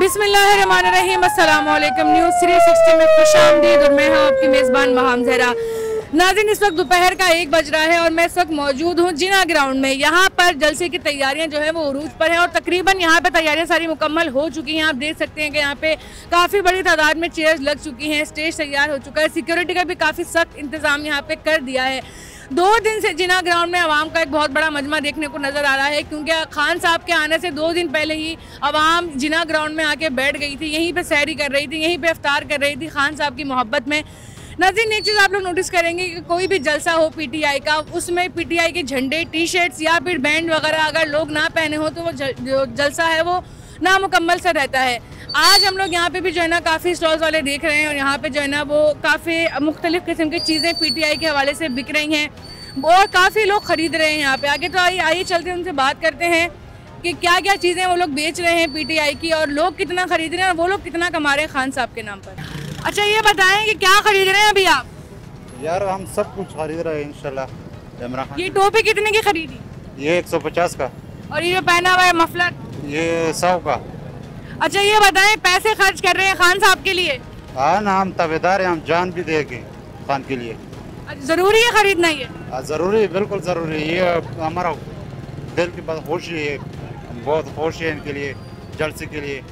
बिस्मिल्लाहिर्रहमानिर्रहीम, अस्सलाम वालेकुम। न्यूज़ 360 में खुशामदीद और मैं हूं आपकी मेज़बान महाम ज़हरा। नाज़रीन, इस वक्त दोपहर का 1 बज रहा है और मैं इस वक्त मौजूद हूं जिना ग्राउंड में। यहाँ पर जलसे की तैयारियां जो है वो उरूज पर हैं और तकरीबन यहाँ पे तैयारियां सारी मुकम्मल हो चुकी हैं। आप देख सकते हैं कि यहाँ पे काफ़ी बड़ी तादाद में चेयर्स लग चुकी हैं, स्टेज तैयार हो चुका है, सिक्योरिटी का भी काफ़ी सख्त इंतज़ाम यहाँ पे कर दिया है। 2 दिन से जिना ग्राउंड में आवाम का एक बहुत बड़ा मजमा देखने को नज़र आ रहा है, क्योंकि खान साहब के आने से 2 दिन पहले ही आवाम जिना ग्राउंड में आके बैठ गई थी, यहीं पे सैरी कर रही थी, यहीं पे इफ्तार कर रही थी खान साहब की मोहब्बत में। नाज़रीन, एक चीज़ आप लोग नोटिस करेंगे कि कोई भी जलसा हो पीटीआई का, उसमें पीटीआई के झंडे, टी शर्ट्स या फिर बैंड वगैरह अगर लोग ना पहने हो तो वो जो जलसा है वो नामुकम्मल सा रहता है। आज हम लोग यहाँ पे भी जो है ना काफ़ी स्टॉल्स वाले देख रहे हैं और यहाँ पे जो है ना वो काफ़ी मुख्तलिफ किस्म की चीज़ें पीटीआई के हवाले से बिक रही हैं और काफ़ी लोग ख़रीद रहे हैं यहाँ पे। आगे तो आइए चलते हैं, उनसे बात करते हैं कि क्या क्या चीज़ें वो लोग बेच रहे हैं पीटीआई की और लोग कितना ख़रीद रहे हैं और वो लोग कितना कमा रहे हैं खान साहब के नाम पर। अच्छा, ये बताएं कि क्या ख़रीद रहे हैं अभी आप? यार हम सब कुछ खरीद रहे हैं इंशाल्लाह। ये टोपी कितने की खरीदी? ये 150 का। और ये जो पहना हुआ है मफलर? ये 100 का। अच्छा, ये बताएं पैसे खर्च कर रहे हैं खान साहब के लिए? हाँ ना, हम तबेदार हैं, हम जान भी देंगे खान के लिए। ज़रूरी है खरीदना ये? ज़रूरी, बिल्कुल ज़रूरी। ये हमारा दिल की बात खुशी है, बहुत खुश है इनके लिए, जलसे के लिए।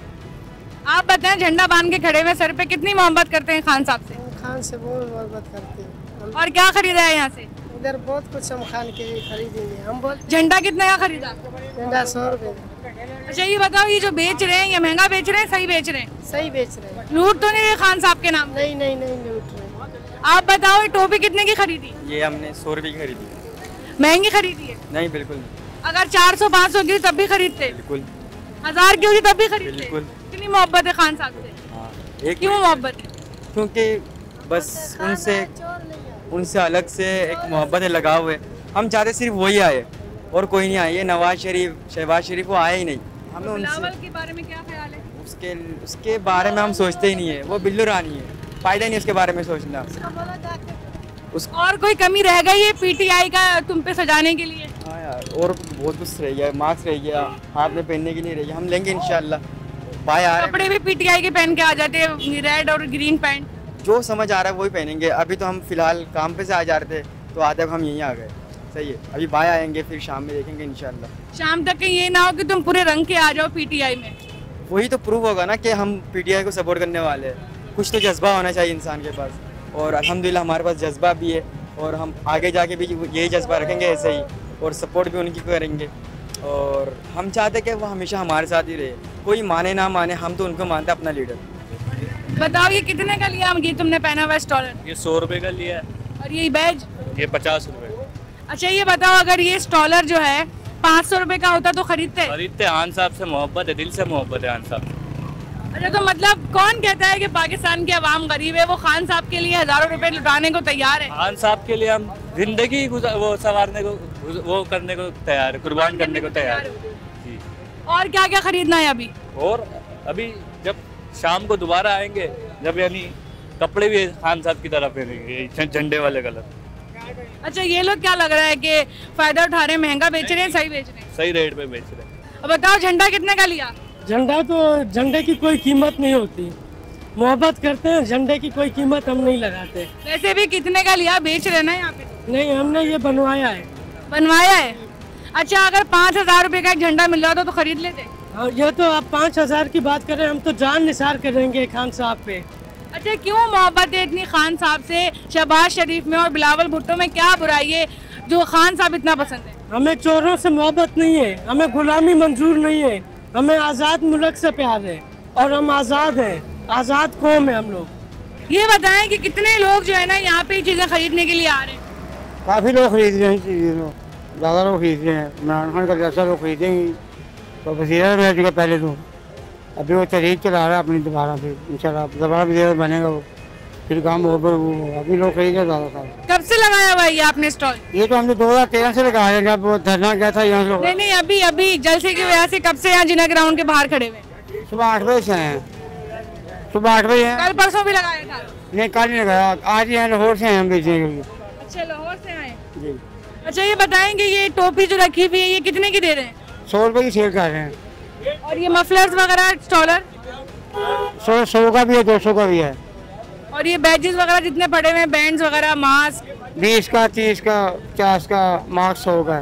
आप बताएं, झंडा बांध के खड़े हुए सर पे, कितनी मोहब्बत करते हैं खान साहब से? खान से बहुत मोहब्बत करते हैं। और क्या खरीदा है यहाँ से? इधर बहुत कुछ हम खान के लिए खरीदेंगे। हम बहुत। झंडा कितने का खरीदा? झंडा 100 रुपए। अच्छा, ये बताओ, ये जो बेच रहे हैं ये महंगा बेच रहे हैं, सही बेच रहे हैं? सही बेच रहे हैं। लूट तो नहीं रहे खान साहब के नाम? नहीं नहीं नहीं लूट रहे। आप बताओ, ये टोपी कितने की खरीदी? ये हमने 100 रुपए की खरीदी। महंगी खरीदी है? नहीं, बिल्कुल नहीं। अगर 400-500 की तब भी खरीदते? बिल्कुल। 1000 की होती तब भी खरीदते? बिल्कुल। कितनी मोहब्बत है खान साहब से? हाँ। क्यों मोहब्बत? क्योंकि बस उनसे अलग से एक मोहब्बत है, लगाव है। हम चाहते सिर्फ वही आए और कोई नहीं आए। ये नवाज शरीफ, शहबाज शरीफ वो आए ही नहीं। हमें बिलावल के बारे में क्या ख्याल है? उसके बारे में हम सोचते ही नहीं है। वो बिल्लू रानी है, फायदा नहीं उसके बारे में सोचना। और कोई कमी रह गई है पीटीआई का तुम पे सजाने के लिए? हाँ यार, और बहुत कुछ रह गया, मास्क रह गया, हाथ में पहनने के लिए रह गया। हम लेंगे इंशाल्लाह। भाई आ रहे हैं, कपड़े भी पीटीआई के पहन के आ जाते हैं, रेड और ग्रीन पैंट। जो समझ आ रहा है वही पहनेंगे। अभी तो हम फिलहाल काम पे से आ जा रहे थे तो आधे हम यहीं आ गए। सही है, अभी भाई आएंगे फिर शाम में देखेंगे इंशाल्लाह। शाम तक कहीं ये ना हो कि तुम पूरे रंग के आ जाओ पीटीआई में। वही तो प्रूव होगा ना कि हम पीटीआई को सपोर्ट करने वाले हैं। कुछ तो जज्बा होना चाहिए इंसान के पास, और अल्हम्दुलिल्लाह हमारे पास जज्बा भी है और हम आगे जाके भी यही जज्बा रखेंगे ऐसे ही, और सपोर्ट भी उनकी करेंगे। और हम चाहते कि वो हमेशा हमारे साथ ही रहे, कोई माने ना माने, हम तो उनको मानते हैं अपना लीडर। बताओ, ये कितने का लिया ये तुमने पहना हुआ स्टॉलर? ये 100 रुपए का लिया है। और ये बैज? ये 50 रुपए। अच्छा, ये बताओ, अगर ये स्टॉलर जो है 500 रुपए का होता तो खरीदते? खान साहब से मोहब्बत है, दिल से मोहब्बत है खान साहब से। अच्छा, तो मतलब कौन कहता है कि पाकिस्तान की आवाम गरीब है? वो खान साहब के लिए हजारों रुपए लुटाने को तैयार है। खान साहब के लिए हम जिंदगी वो संवारने को, वो करने को तैयार है, कुर्बान करने को तैयार है जी। और क्या क्या खरीदना है अभी? और अभी जब शाम को दोबारा आएंगे, जब यानी कपड़े भी खान साहब की तरह पहनेंगे, झंडे वाले कलर। अच्छा, ये लोग क्या लग रहा है कि फायदा उठा रहे हैं, महंगा बेच रहे हैं, सही बेच रहे हैं? सही रेट पे बेच रहे हैं। अब बताओ, झंडा कितने का लिया? झंडा तो झंडे की कोई कीमत नहीं होती। मोहब्बत करते हैं, झंडे की कोई कीमत हम नहीं लगाते। वैसे भी कितने का लिया? बेच रहे ना यहाँ पे? नहीं, हमने ये बनवाया है। बनवाया है? अच्छा, अगर 5000 रुपए का एक झंडा मिल रहा तो खरीद लेते? और ये तो आप 5000 की बात करें, हम तो जान निसार करेंगे खान साहब पे। अच्छा, क्यों मोहब्बत है इतनी खान साहब से? शहबाज शरीफ में और बिलावल भुट्टो में क्या बुराई है जो खान साहब इतना पसंद है? हमें चोरों से मोहब्बत नहीं है, हमें गुलामी मंजूर नहीं है, हमें आज़ाद मुल्क से प्यार है और हम आज़ाद हैं, आज़ाद कौम है हम लोग। ये बताएं कि कितने लोग जो है ना यहाँ पे चीज़ें खरीदने के लिए आ रहे हैं? काफ़ी लोग खरीद रहे हैं चीज़ें, ज़्यादा लोग खरीद रहे हैं। इमरान खान का जैसा लोग खरीदेंगे तो वज़ीर रह चुके पहले तो, अभी वो तहरीक चला रहा है अपनी दोबारा फिर इंशाल्लाह दोबारा वज़ीर बनेगा वो, फिर काम होगा वो। अभी लोग खरीद रहे ज़्यादा सारा। कब से लगाया हुआ है ये आपने स्टॉल? ये तो हमने 2013 से लगाया है, जब वो धरना गया था यहाँ लोग। नहीं, अभी अभी जलसे की वजह से कब से यहाँ जिना ग्राउंड के बाहर खड़े हुए? सुबह 8 बजे से हैं, सुबह 8 बजे हैं। कल परसों भी लगाया था? नहीं, कल नहीं लगाया, आज ही हैं, लाहौर से हैं हम बेचने के लिए। अच्छा, लाहौर से आए जी। अच्छा, ये बताएंगे, ये टोपी जो रखी हुई है ये कितने की दे रहे हैं? 100 रुपये की सेल कर रहे हैं। और ये मफलर्स वगैरह स्टॉलर? 100 का भी है, 200 का भी है। और ये बैजेस वगैरह जितने पड़े हुए हैं, बैंड्स वगैरह, मास्क? 20 का, 30 का, 50 का, मास्क 100 का।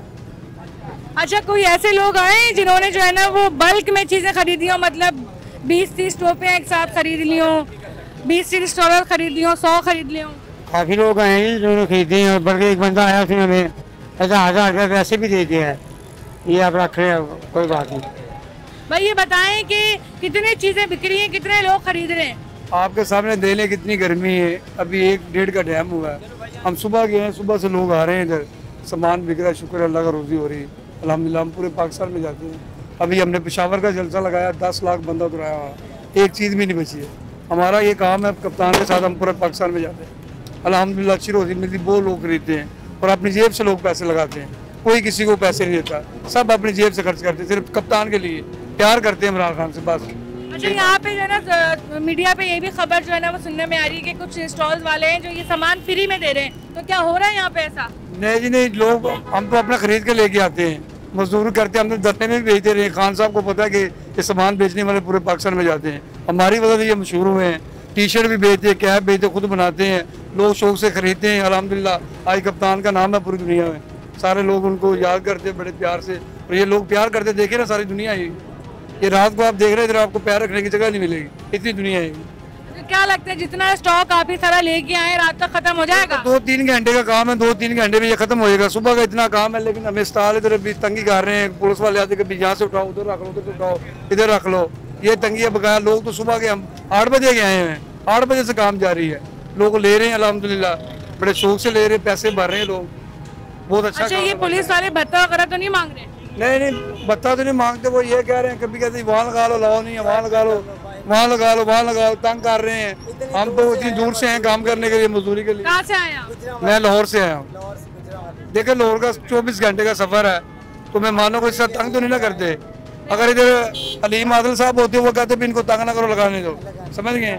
अच्छा, कोई ऐसे लोग आए जिन्होंने जो है ना वो बल्क में चीजें खरीदी हो, मतलब 20-30 टोपे एक साथ खरीद ली हो, 20-30 स्टॉलर खरीद ली हो, 100 खरीद ली हो? काफ़ी लोग आए हैं जिन्होंने खरीदे हैं, और बल्कि एक बंदा आया उसने हमें ऐसा 1000 रुपये वैसे भी दे दिया है, ये आप रख रहे हैं, कोई बात नहीं। भाई ये बताएं कि कितनी चीजें बिक रही हैं, कितने लोग खरीद रहे हैं? आपके सामने देख लें कितनी गर्मी है, अभी 1-1.5 का टाइम हुआ है, हम सुबह गए हैं, सुबह से लोग आ रहे हैं इधर, सामान बिक रहा है, शुक्र अल्लाह का, रोजी हो रही है अल्हम्दुलिल्लाह। हम पूरे पाकिस्तान में जाते हैं, अभी हमने पेशावर का जलसा लगाया, 10 लाख बंदा उतराया हुआ, एक चीज़ भी नहीं बची है। हमारा ये काम है, कप्तान के साथ हम पूरे पाकिस्तान में जाते हैं, अल्हम्दुलिल्लाह अच्छी रोजी मिलती, बहुत लोग खरीदते हैं और अपनी जेब से लोग पैसे लगाते हैं, कोई किसी को पैसे नहीं देता, सब अपनी जेब से खर्च करते हैं, सिर्फ कप्तान के लिए प्यार करते हैं इमरान खान से, बस। अच्छा, यहाँ पे जो है ना मीडिया पे ये भी खबर जो है ना वो सुनने में आ रही है कि कुछ स्टॉल्स वाले हैं जो ये सामान फ्री में दे रहे हैं, तो क्या हो रहा है यहाँ पे ऐसा? नहीं जी नहीं, लोग हम तो अपना खरीद के लेके आते हैं, मजदूरी करते हैं, हम तो धरने में भी भेजते रहे। खान साहब को पता है कि ये सामान बेचने वाले पूरे पाकिस्तान में जाते हैं, हमारी वजह से ये मशहूर हुए हैं, टी शर्ट भी बेचते हैं, कैप बेचते, खुद बनाते हैं, लोग शौक से खरीदते हैं, अल्हम्दुलिल्लाह। आज कप्तान का नाम है पूरी दुनिया में, सारे लोग उनको याद करते हैं बड़े प्यार से, और ये लोग प्यार करते देखे ना सारी दुनिया ही, ये रात को आप देख रहे थे, आपको पैर रखने की जगह नहीं मिलेगी, इतनी दुनिया है। तो क्या लगता है जितना स्टॉक आप ही सारा लेके आए रात तक खत्म हो जाएगा? 2-3 घंटे का काम है, 2-3 घंटे में ये खत्म हो जाएगा। सुबह का इतना काम है, लेकिन हमें स्टॉल इधर भी तंगी कर रहे हैं, पुलिस वाले आते कभी यहाँ से उठाओ, उधर रख लो, उधर उठाओ, इधर रख लो, ये तंगी बकाया। लोग तो सुबह के हम 8 बजे के आए हैं, 8 बजे से काम जारी है, लोग ले रहे हैं अल्हम्दुलिल्लाह, बड़े शौक से ले रहे हैं, पैसे भर रहे हैं लोग, बहुत अच्छा। ये पुलिस वाले भत्ता वगैरह तो नहीं मांग रहे? नहीं, भत्ता तो नहीं मांगते, वो ये कह रहे हैं, कभी कहते वहाँ लगा लो, लाओ नहीं, वहाँ लगा लो, वहाँ लगा लो, वहाँ लगा लो, तंग कर रहे हैं। हम तो इतनी दूर से हैं काम करने के लिए, मजदूरी के लिए। कहाँ से आए आप? मैं लाहौर से आया हूँ। देखिए लाहौर का 24 घंटे का सफर है, तो मेहमानों को इससे तंग तो नहीं ना करते। अगर इधर अलीम आदिल साहब होते, वो कहते भी इनको तंग ना करो, लगाने दो, समझ गए।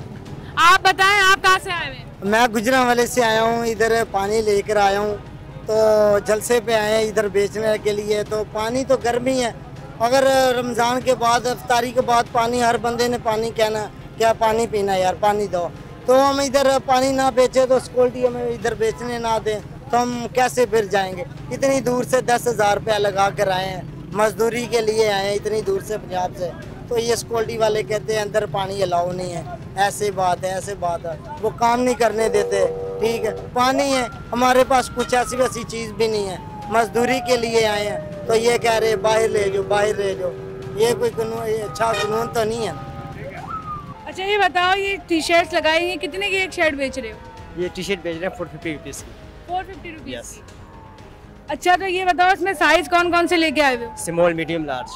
आप बताएं, आप कहाँ से आए हुए? मैं गुजरांवाले से आया हूँ, इधर पानी लेकर आया हूँ, तो जलसे पे आए हैं इधर बेचने के लिए। तो पानी तो गर्मी है, अगर रमज़ान के बाद, इफ्तारी के बाद पानी, हर बंदे ने पानी कहना, क्या पानी पीना यार, पानी दो। तो हम इधर पानी ना बेचे तो सिक्योरिटी हमें इधर बेचने ना दें, तो हम कैसे फिर जाएंगे? इतनी दूर से 10,000 रुपया लगा कर आए हैं, मजदूरी के लिए आए हैं इतनी दूर से, पंजाब से। तो ये सिक्योरिटी वाले कहते हैं अंदर पानी अलाउ नहीं है, ऐसे बात है, ऐसे बात है, वो काम नहीं करने देते। ठीक है, पानी है, हमारे पास कुछ ऐसी वैसी चीज़ भी नहीं है, मजदूरी के लिए आए हैं, तो ये कह रहे बाहर ले जाओ, बाहर ले जाओ, ये कोई कानून, ये अच्छा कानून तो नहीं है। अच्छा ये बताओ, ये टी शर्ट्स लगाई हैं, कितने की एक शर्ट बेच रहे हो? ये टी शर्ट बेच रहे हैं 450 रुपीज़ की। 450 रुपीज़? यस। अच्छा, तो ये बताओ इसमें साइज कौन कौन से लेके आए हो? Small, medium, large.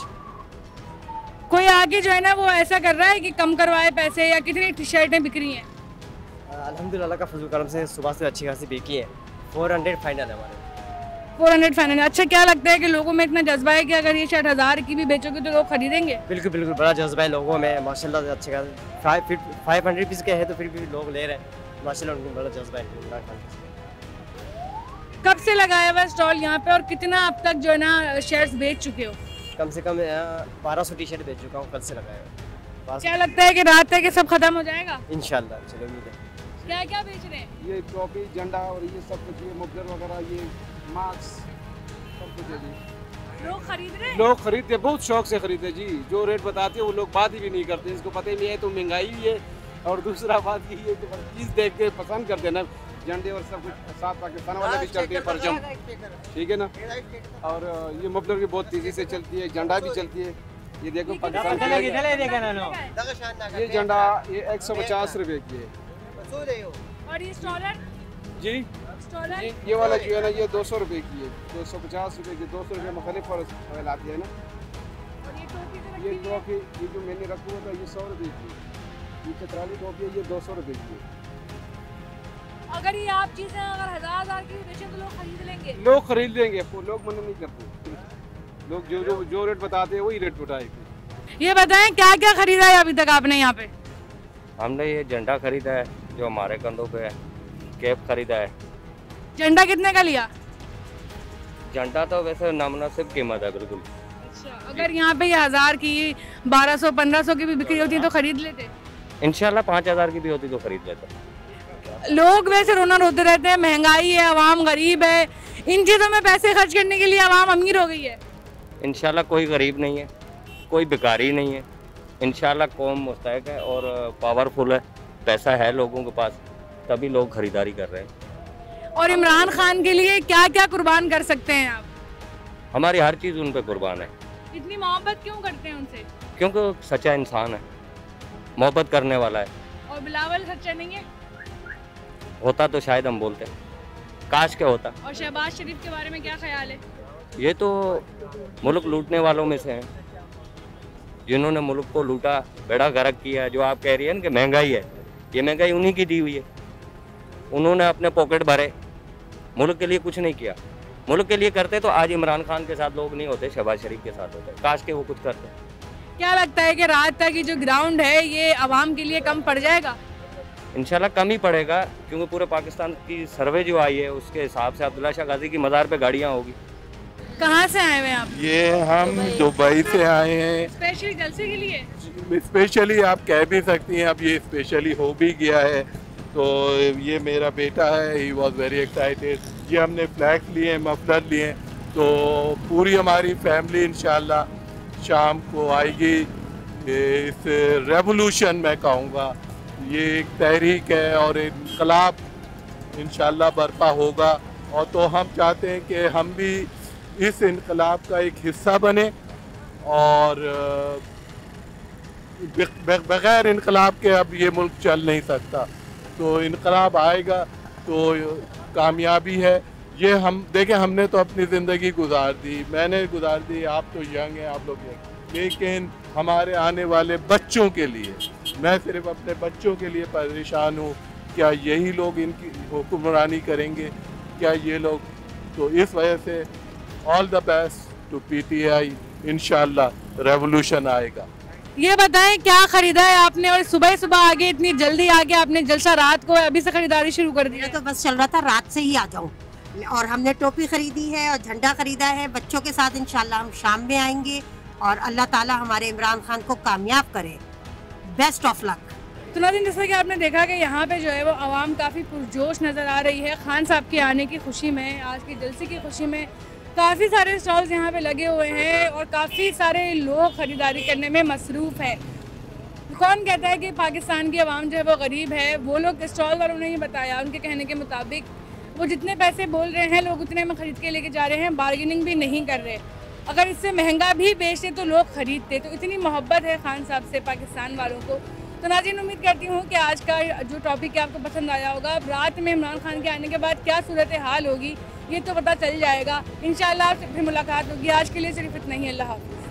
कोई आगे जो है ना वो ऐसा कर रहा है कि कम करवाए पैसे, या कितनी टी शर्टें बिक रही हैं? अल्हम्दुलिल्लाह का फजल करम से सुबह से अच्छी खासी बिकी है, 400 फाइनल है हमारे। 400 फाइनल। अच्छा, क्या लगता है कि लोगों में इतना जज्बा है कि अगर ये शर्ट 1000 की भी बेचोगे तो लोग खरीदेंगे? बिल्कुल बिल्कुल, बड़ा जज्बा है लोगों में माशाल्लाह, अच्छे खासे 500 रुपीज़ के है तो फिर भी लोग ले रहे हैं माशाल्लाह, उनको बड़ा जज्बा है। कब से लगाया हुआ स्टॉल यहाँ पे, और कितना अब तक जो है ना शर्ट्स बेच चुके हो? कम से कम 1200 टी शर्ट बेच चुका हूँ कल से लगाया। क्या लगता है कि रात तक ये सब खत्म हो जाएगा? इंशाल्लाह, चलो उम्मीद है। क्या क्या बेच रहे हैं? ये टोपी, झंडा और ये सब कुछ, ये मुफलर वगैरह, ये मास्क, सब कुछ है जी। लोग खरीद रहे हैं? लोग खरीदते, बहुत शौक से खरीदते जी, जो रेट बताते हैं वो लोग बात ही भी नहीं करते, इसको पता ही नहीं है। तो महंगाई भी है, और दूसरा बात ये है कि चीज़ देख के पसंद करते हैं ना, झंडे और सब कुछ साथ पाकिस्तान वाले भी चलते हैं, परचम, ठीक है ना। और ये मुफलर भी बहुत तेज़ी से चलती है, झंडा भी चलती है, ये देखो पाकिस्तान की। ये झंडा ये 150 रुपये की है। और ये स्टॉलर जी, ये वाला जो है ना ये 200 रुपये की है, 250 रुपये की, 200 रुपये मुख्तलिफ फॉल आती है ना। ये टोपी, ये जो मैंने रखा हुआ था ये 100 रुपये की, ये चतराली टोपी है, ये 200 रुपये की है। अगर ये आप चीजें अगर 1000 की बेचें तो लोग खरीद लेंगे? लोग खरीद लेंगे, लोग मना नहीं करते, लोग जो रेट बताते हैं वही रेट बताएंगे। ये बताएं क्या क्या खरीदा है अभी तक आपने यहाँ पे? हमने ये झंडा खरीदा है जो हमारे कंधों पे है, कैप खरीदा है। झंडा कितने का लिया? झंडा तो वैसे नामुनासिब कीमत है बिल्कुल। अच्छा, अगर यहाँ पे ये 1000 की 1200-1500 की भी बिक्री होती तो खरीद लेते? इंशाल्लाह 5000 की भी होती तो खरीद लेते। लोग वैसे रोना रोते रहते हैं, महंगाई है, आवाम गरीब है, इन चीज़ों में पैसे खर्च करने के लिए आवाम अमीर हो गई है। इंशाल्लाह कोई गरीब नहीं है, कोई भिखारी नहीं है। इंशाल्लाह कौम मुस्तहक है और पावरफुल है, पैसा है लोगों के पास, तभी लोग खरीदारी कर रहे हैं। और इमरान खान के लिए क्या क्या कुर्बान कर सकते हैं आप? हमारी हर चीज़ उन पे कुर्बान है। इतनी मोहब्बत क्यों करते हैं उनसे? क्योंकि सच्चा इंसान है, मोहब्बत करने वाला है। और बिलावल सच्चा नहीं है? होता तो शायद हम बोलते, काश क्या होता। और शहबाज शरीफ के बारे में क्या ख्याल है? ये तो मुल्क लूटने वालों में से हैं, जिन्होंने मुल्क को लूटा, बेड़ा गर्क किया। जो आप कह रही है ना कि महंगाई है, ये महंगाई उन्हीं की दी हुई है। उन्होंने अपने पॉकेट भरे, मुल्क के लिए कुछ नहीं किया। मुल्क के लिए करते तो आज इमरान खान के साथ लोग नहीं होते, शहबाज शरीफ के साथ होते। काश के वो कुछ करते। क्या लगता है कि रात तक ये जो ग्राउंड है ये आवाम के लिए कम पड़ जाएगा? इंशाल्लाह कम ही पड़ेगा, क्योंकि पूरे पाकिस्तान की सर्वे जो आई है उसके हिसाब से अब्दुल्ला शाह गाजी की मज़ार पे गाड़ियाँ होगी। कहाँ से आए हुए हैं आप? ये हम दुबई से आए हैं स्पेशली जलसे के लिए। स्पेशली आप कह भी सकती हैं, अब ये स्पेशली हो भी गया है। तो ये मेरा बेटा है, ही वॉज वेरी एक्साइटेड। ये हमने फ्लैग्स लिए, मफलर लिए, तो पूरी हमारी फैमिली इंशाल्लाह शाम को आएगी। इस रेवोल्यूशन मैं कहूँगा, ये एक तहरीक है और एक इनकलाब इंशाल्लाह बर्पा होगा। और तो हम चाहते हैं कि हम भी इस इनकलाब का एक हिस्सा बने, और बग़ैर इनकलाब के अब ये मुल्क चल नहीं सकता। तो इनकलाब आएगा तो कामयाबी है। ये हम देखें, हमने तो अपनी ज़िंदगी गुजार दी, मैंने गुजार दी, आप तो यंग हैं, आप लोग यंग, लेकिन हमारे आने वाले बच्चों के लिए, मैं सिर्फ अपने बच्चों के लिए परेशान हूँ। क्या यही लोग इनकी हुक्मरानी करेंगे? क्या ये लोग? तो इस वजह से all the best to PTI, इंशाल्लाह रेवोल्यूशन आएगा। ये बताएं क्या खरीदा है आपने, और सुबह सुबह आगे इतनी जल्दी आगे आपने जलसा रात को अभी से खरीदारी शुरू कर दी? तो बस चल रहा था रात से ही आ जाऊं, और हमने टोपी खरीदी है और झंडा खरीदा है। बच्चों के साथ इंशाल्लाह हम शाम में आएंगे, और अल्लाह ताला हमारे इमरान खान को कामयाब करे। Best of luck. तो नाज़रीन, जैसा कि आपने देखा कि यहाँ पे जो है वो आवाम काफ़ी पुरजोश नज़र आ रही है खान साहब के आने की खुशी में। आज के जलसे की खुशी में काफ़ी सारे स्टॉल्स यहाँ पे लगे हुए हैं और काफ़ी सारे लोग ख़रीदारी करने में मसरूफ़ हैं। कौन कहता है कि पाकिस्तान की आवाम जो है वो गरीब है? वो लोग स्टॉल वालों ने ही बताया, उनके कहने के मुताबिक वो जितने पैसे बोल रहे हैं लोग उतने में ख़रीद के लेके जा रहे हैं, बार्गेनिंग भी नहीं कर रहे। अगर इससे महंगा भी बेचते तो लोग ख़रीदते। तो इतनी मोहब्बत है खान साहब से पाकिस्तान वालों को। तो नाज़रीन, उम्मीद करती हूँ कि आज का जो टॉपिक है आपको पसंद आया होगा। रात में इमरान खान के आने के बाद क्या सूरत हाल होगी ये तो पता चल जाएगा। इंशाल्लाह फिर मुलाकात होगी। आज के लिए सिर्फ इतना ही। अल्लाह हाफ़िज़।